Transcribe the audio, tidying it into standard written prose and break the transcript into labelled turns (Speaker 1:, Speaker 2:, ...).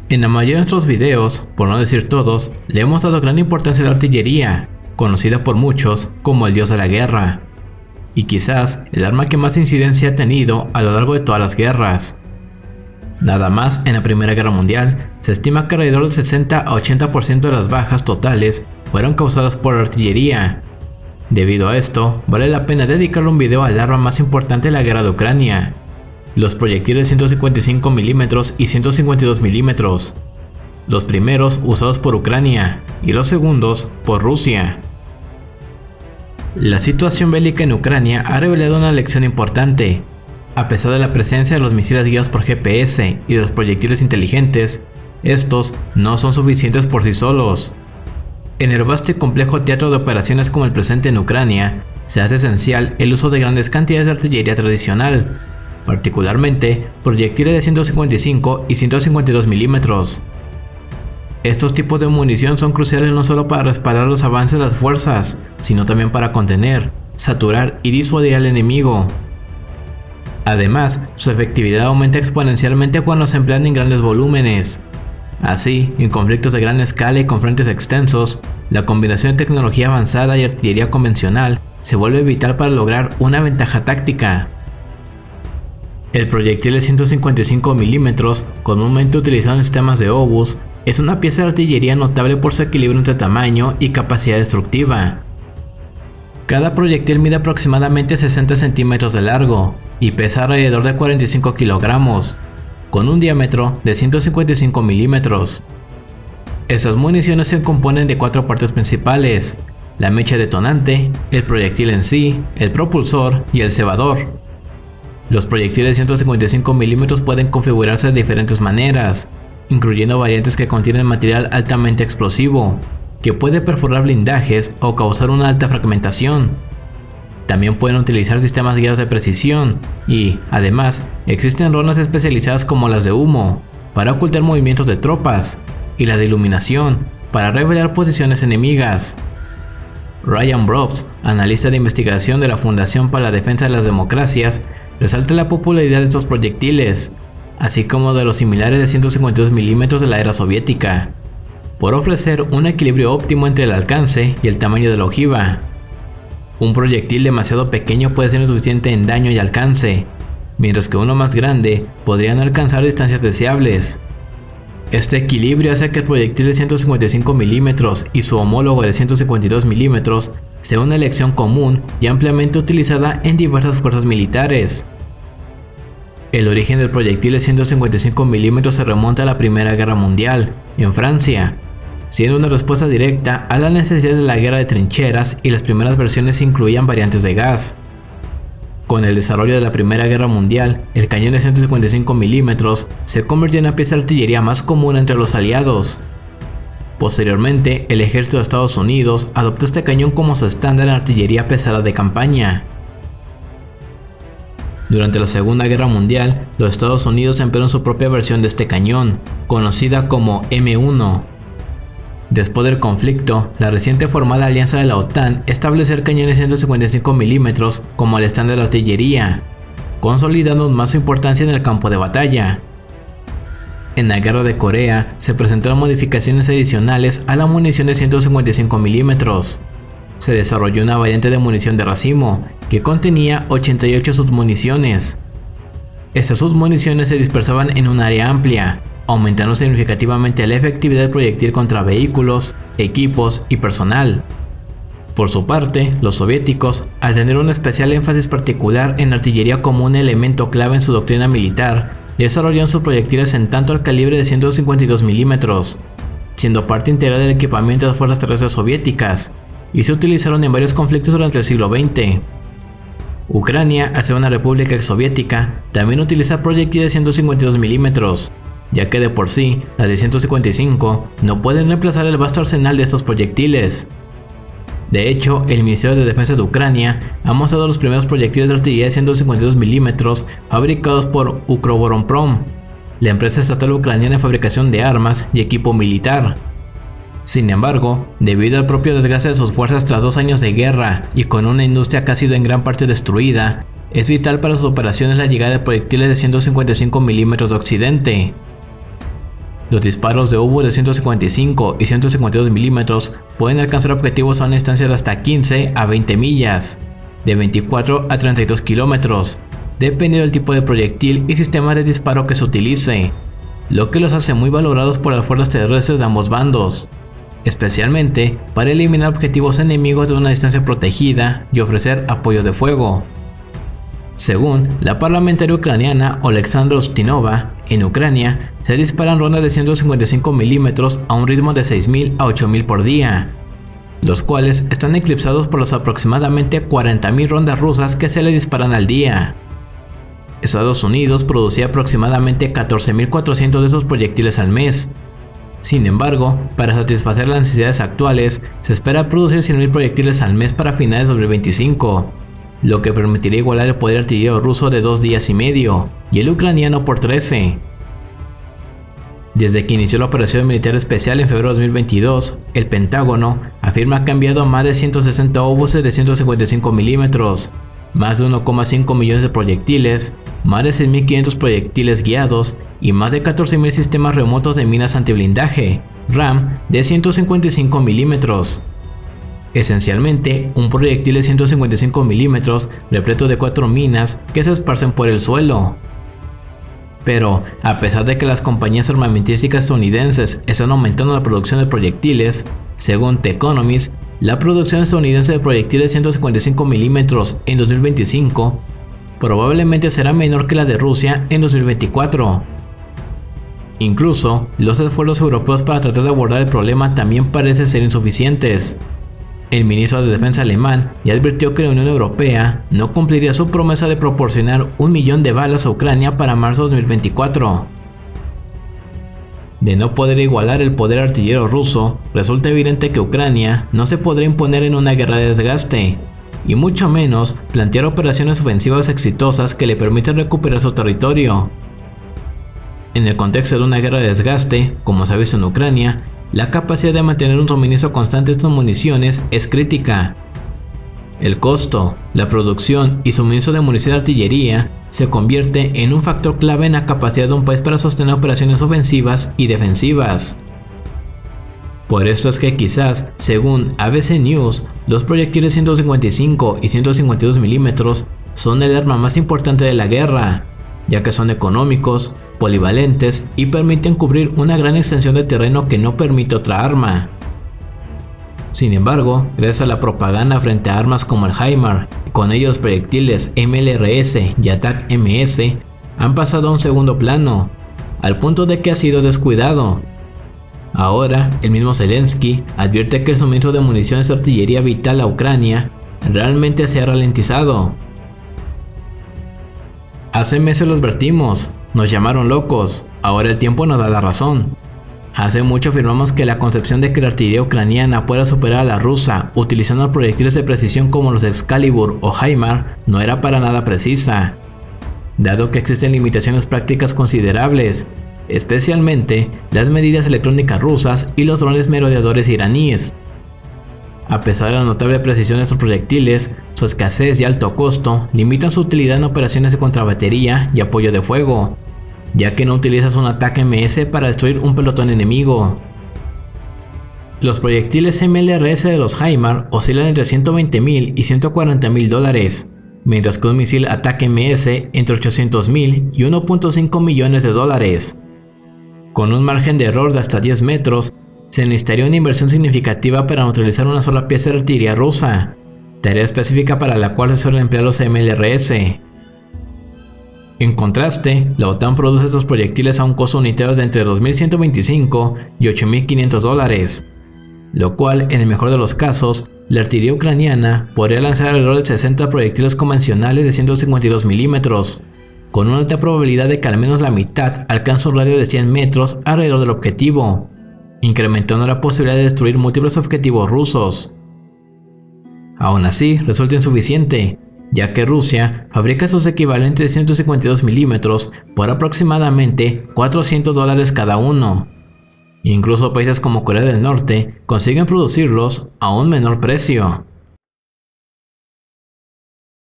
Speaker 1: En la mayoría de nuestros videos, por no decir todos, le hemos dado gran importancia a la artillería, conocida por muchos como el dios de la guerra, y quizás el arma que más incidencia ha tenido a lo largo de todas las guerras. Nada más en la Primera Guerra Mundial, se estima que alrededor del 60 a 80% de las bajas totales fueron causadas por la artillería. Debido a esto, vale la pena dedicarle un video al arma más importante de la guerra de Ucrania: los proyectiles 155 mm y 152 mm, los primeros usados por Ucrania y los segundos por Rusia. La situación bélica en Ucrania ha revelado una lección importante. A pesar de la presencia de los misiles guiados por GPS y de los proyectiles inteligentes, estos no son suficientes por sí solos. En el vasto y complejo teatro de operaciones como el presente en Ucrania, se hace esencial el uso de grandes cantidades de artillería tradicional, particularmente proyectiles de 155 y 152 mm. Estos tipos de munición son cruciales no solo para respaldar los avances de las fuerzas, sino también para contener, saturar y disuadir al enemigo. Además, su efectividad aumenta exponencialmente cuando se emplean en grandes volúmenes. Así, en conflictos de gran escala y con frentes extensos, la combinación de tecnología avanzada y artillería convencional se vuelve vital para lograr una ventaja táctica. El proyectil de 155 mm, comúnmente utilizado en sistemas de obús, es una pieza de artillería notable por su equilibrio entre tamaño y capacidad destructiva. Cada proyectil mide aproximadamente 60 centímetros de largo y pesa alrededor de 45 kilogramos, con un diámetro de 155 milímetros. Estas municiones se componen de 4 partes principales: la mecha detonante, el proyectil en sí, el propulsor y el cebador. Los proyectiles de 155 mm pueden configurarse de diferentes maneras, incluyendo variantes que contienen material altamente explosivo, que puede perforar blindajes o causar una alta fragmentación. También pueden utilizar sistemas guiados de precisión y, además, existen rondas especializadas como las de humo, para ocultar movimientos de tropas, y las de iluminación, para revelar posiciones enemigas. Ryan Brobst, analista de investigación de la Fundación para la Defensa de las Democracias, resalta la popularidad de estos proyectiles, así como de los similares de 152 mm de la era soviética, por ofrecer un equilibrio óptimo entre el alcance y el tamaño de la ojiva. Un proyectil demasiado pequeño puede ser insuficiente en daño y alcance, mientras que uno más grande podría no alcanzar distancias deseables. Este equilibrio hace que el proyectil de 155 mm y su homólogo de 152 mm sea una elección común y ampliamente utilizada en diversas fuerzas militares. El origen del proyectil de 155 mm se remonta a la Primera Guerra Mundial, en Francia, siendo una respuesta directa a la necesidad de la guerra de trincheras, y las primeras versiones incluían variantes de gas. Con el desarrollo de la Primera Guerra Mundial, el cañón de 155 mm se convirtió en la pieza de artillería más común entre los aliados. Posteriormente, el ejército de Estados Unidos adoptó este cañón como su estándar en artillería pesada de campaña. Durante la Segunda Guerra Mundial, los Estados Unidos emplearon su propia versión de este cañón, conocida como M1. Después del conflicto, la reciente formada alianza de la OTAN estableció el cañón de 155 mm como el estándar de artillería, consolidando más su importancia en el campo de batalla. En la Guerra de Corea, se presentaron modificaciones adicionales a la munición de 155 mm. Se desarrolló una variante de munición de racimo, que contenía 88 submuniciones. Estas submuniciones se dispersaban en un área amplia, aumentando significativamente la efectividad del proyectil contra vehículos, equipos y personal. Por su parte, los soviéticos, al tener un especial énfasis particular en artillería como un elemento clave en su doctrina militar, desarrollaron sus proyectiles en tanto al calibre de 152 mm, siendo parte integral del equipamiento de las fuerzas terrestres soviéticas, y se utilizaron en varios conflictos durante el siglo XX. Ucrania, al ser una república exsoviética, también utiliza proyectiles de 152 mm, ya que de por sí, las de 155 no pueden reemplazar el vasto arsenal de estos proyectiles. De hecho, el Ministerio de Defensa de Ucrania ha mostrado los primeros proyectiles de artillería de 152 mm fabricados por Ukroboronprom, la empresa estatal ucraniana de fabricación de armas y equipo militar. Sin embargo, debido al propio desgaste de sus fuerzas tras 2 años de guerra y con una industria que ha sido en gran parte destruida, es vital para sus operaciones la llegada de proyectiles de 155 mm de Occidente. Los disparos de obús de 155 y 152 milímetros pueden alcanzar objetivos a una distancia de hasta 15 a 20 millas, de 24 a 32 kilómetros, dependiendo del tipo de proyectil y sistema de disparo que se utilice, lo que los hace muy valorados por las fuerzas terrestres de ambos bandos, especialmente para eliminar objetivos enemigos de una distancia protegida y ofrecer apoyo de fuego. Según la parlamentaria ucraniana Oleksandra Ustinova, en Ucrania se disparan rondas de 155 milímetros a un ritmo de 6.000 a 8.000 por día, los cuales están eclipsados por las aproximadamente 40.000 rondas rusas que se le disparan al día. Estados Unidos producía aproximadamente 14.400 de esos proyectiles al mes. Sin embargo, para satisfacer las necesidades actuales, se espera producir 100.000 proyectiles al mes para finales de 2025, lo que permitiría igualar el poder artillero ruso de 2 días y medio, y el ucraniano por 13. Desde que inició la operación militar especial en febrero de 2022, el Pentágono afirma que ha enviado más de 160 obuses de 155 milímetros, más de 1,5 millones de proyectiles, más de 6.500 proyectiles guiados y más de 14.000 sistemas remotos de minas antiblindaje, RAM, de 155 milímetros. Esencialmente, un proyectil de 155 milímetros repleto de 4 minas que se esparcen por el suelo. Pero, a pesar de que las compañías armamentísticas estadounidenses están aumentando la producción de proyectiles, según The Economist, la producción estadounidense de proyectiles de 155 milímetros en 2025 probablemente será menor que la de Rusia en 2024. Incluso, los esfuerzos europeos para tratar de abordar el problema también parecen ser insuficientes. El ministro de Defensa alemán ya advirtió que la Unión Europea no cumpliría su promesa de proporcionar 1 millón de balas a Ucrania para marzo de 2024. De no poder igualar el poder artillero ruso, resulta evidente que Ucrania no se podrá imponer en una guerra de desgaste, y mucho menos plantear operaciones ofensivas exitosas que le permitan recuperar su territorio. En el contexto de una guerra de desgaste, como se ha visto en Ucrania, la capacidad de mantener un suministro constante de estas municiones es crítica. El costo, la producción y suministro de munición de artillería se convierte en un factor clave en la capacidad de un país para sostener operaciones ofensivas y defensivas. Por esto es que quizás, según ABC News, los proyectiles 155 y 152 milímetros son el arma más importante de la guerra, ya que son económicos, polivalentes y permiten cubrir una gran extensión de terreno que no permite otra arma. Sin embargo, gracias a la propaganda frente a armas como el HIMARS, con ellos proyectiles MLRS y ATAC-MS han pasado a un segundo plano, al punto de que ha sido descuidado. Ahora, el mismo Zelensky advierte que el suministro de municiones de artillería vital a Ucrania realmente se ha ralentizado. Hace meses los advertimos, nos llamaron locos, ahora el tiempo nos da la razón. Hace mucho afirmamos que la concepción de que la artillería ucraniana pueda superar a la rusa utilizando proyectiles de precisión como los Excalibur o HIMARS no era para nada precisa, dado que existen limitaciones prácticas considerables, especialmente las medidas electrónicas rusas y los drones merodeadores iraníes. A pesar de la notable precisión de estos proyectiles, su escasez y alto costo limitan su utilidad en operaciones de contrabatería y apoyo de fuego, ya que no utilizas un ataque MS para destruir un pelotón enemigo. Los proyectiles MLRS de los HIMARS oscilan entre $120,000 y $140,000, mientras que un misil ataque MS entre $800,000 y $1.5 millones. Con un margen de error de hasta 10 metros, se necesitaría una inversión significativa para neutralizar una sola pieza de artillería rusa, tarea específica para la cual se suelen emplear los MLRS. En contraste, la OTAN produce estos proyectiles a un costo unitario de entre $2.125 y $8.500, lo cual, en el mejor de los casos, la artillería ucraniana podría lanzar alrededor de 60 proyectiles convencionales de 152 milímetros, con una alta probabilidad de que al menos la mitad alcance un radio de 100 metros alrededor del objetivo, incrementando la posibilidad de destruir múltiples objetivos rusos. Aún así, resulta insuficiente, ya que Rusia fabrica sus equivalentes de 152 milímetros por aproximadamente $400 cada uno. Incluso países como Corea del Norte consiguen producirlos a un menor precio.